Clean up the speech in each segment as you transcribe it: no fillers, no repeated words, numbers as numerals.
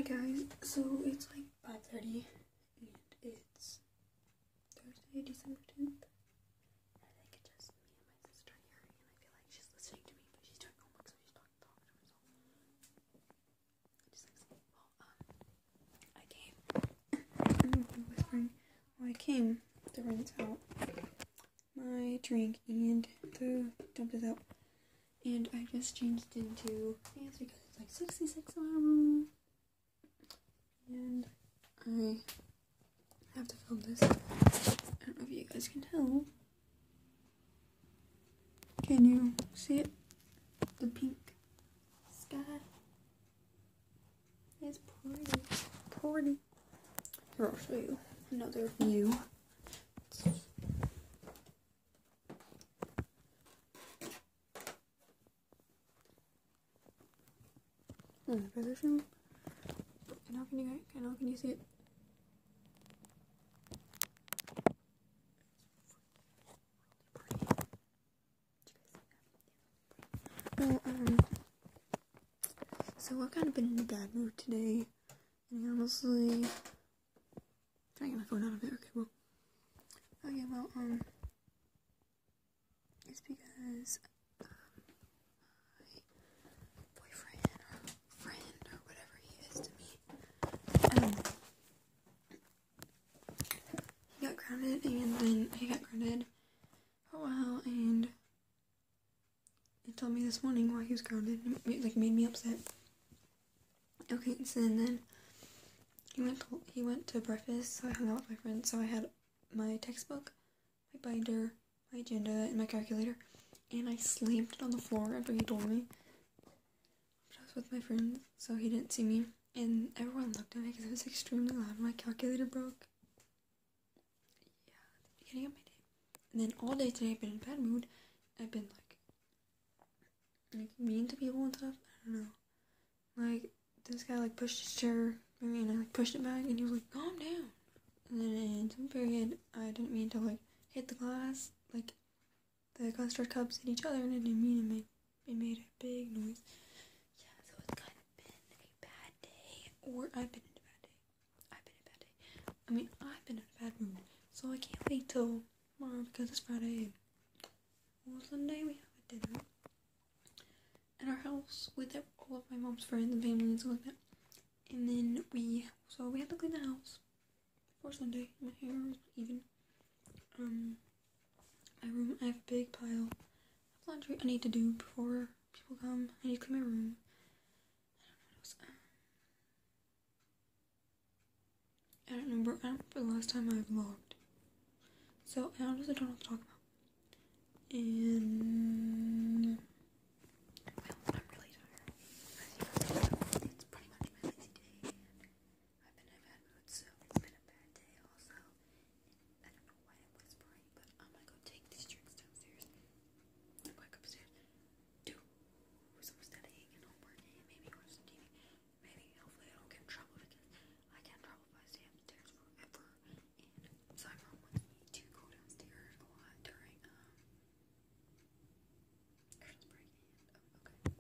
guys, so it's like 5:30 and it's Thursday, December 10th. I think it's just me and my sister here, and I feel like she's listening to me, but she's doing homework, so she's talking to herself. I came to rinse out my drink and to dump this out. And I just changed into pants because it's like 66 in my room. And I have to film this. I don't know if you guys can tell. Can you see it? The pink sky. It's pretty. Pretty. Here, I'll show you another view. My brother's room. And how can you see it? Well, so I've kind of been in a bad mood today, and honestly, trying to get my phone out of it. Okay, well, it's because boyfriend or friend or whatever he is to me, he got grounded, and then he got grounded for a while, and he told me this morning why he was grounded. It made me upset. Okay, so then he went to breakfast, so I hung out with my friends. So I had my textbook, my binder, my agenda, and my calculator, and I slammed it on the floor after he told me. But I was with my friends, so he didn't see me, and everyone looked at me because it was extremely loud. My calculator broke. Yeah, at the beginning of my day. And then all day today I've been in a bad mood. I've been like mean to people and stuff. I don't know. Like, this guy pushed his chair, and I pushed it back, and he was like, calm down. And then in some period, I didn't mean to hit the glass. The custard cups hit each other, and I didn't mean to it made a big noise. Yeah, so it's kind of been a bad day. Or I've been in a bad day. I've been in a bad day. I mean, I've been in a bad mood. So I can't wait till tomorrow because it's Friday. Well, Sunday we have a dinner at our house with all of my mom's friends and family and stuff like that. And then we have to clean the house before Sunday. My hair is not even. My room, I have a big pile of laundry I need to do before people come. I need to clean my room. I don't remember the last time I vlogged. So I honestly don't know what to talk about. And well, I'm really tired. It's pretty much my lazy day, and I've been in a bad mood, so it's been a bad day also. And I don't know why I'm whispering, but I'm gonna go take these drinks downstairs and back upstairs, do some studying and homework, and maybe watch some TV. Maybe, hopefully I don't get in trouble, because I get in trouble if I stay upstairs forever. And so my mom wants me to go downstairs a lot during Christmas break. And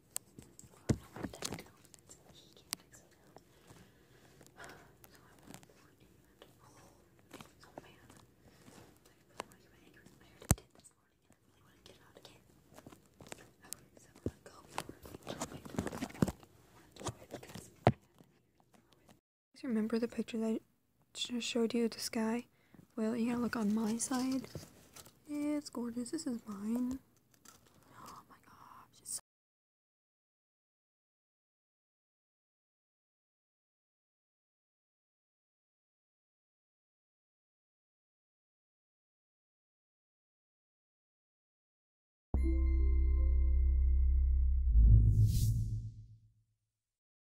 remember the picture that I just showed you of the sky? Well, you gotta look on my side. It's gorgeous. This is mine.